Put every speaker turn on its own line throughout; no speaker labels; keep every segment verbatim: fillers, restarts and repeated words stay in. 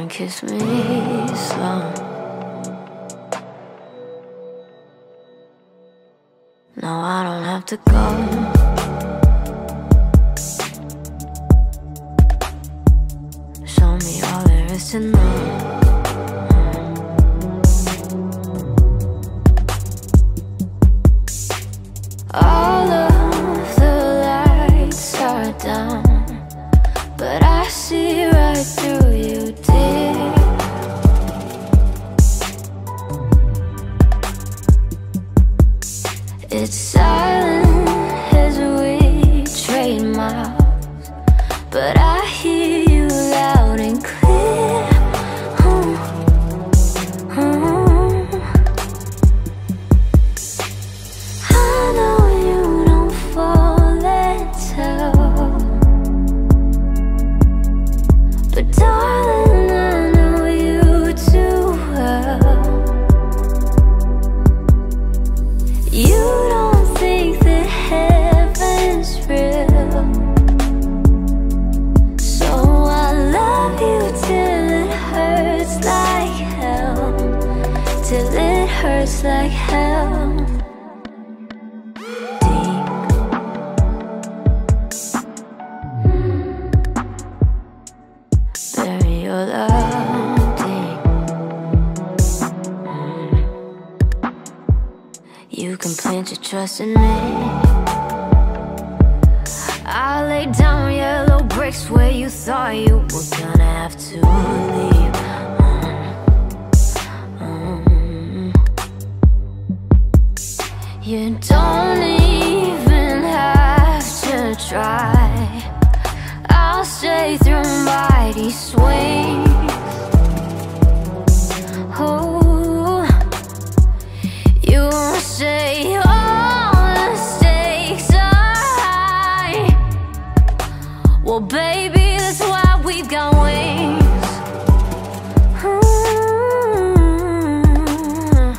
kiss me slow. No, I don't have to go. Show me all there is to know. All of the lights are down, but I see right through you, dear. It's silent as we trade miles, but I hear you loud and clear. Oh, oh. I know you don't fall and tell, but darling, I know you too well. You don't think that heaven's real, so I love you till it hurts like hell, till it hurts like hell. Bury your love deep. mm. You can plant your trust in me. I lay down yellow bricks where you thought you were gonna have to leave. mm. Mm. You don't even have to try. I'll stay through mighty swings. Oh, you won't say all the stakes are high. Well, baby, that's why we've got wings. Mm.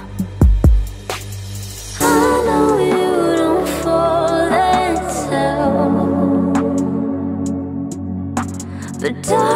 I know you don't fall and tell, but darling,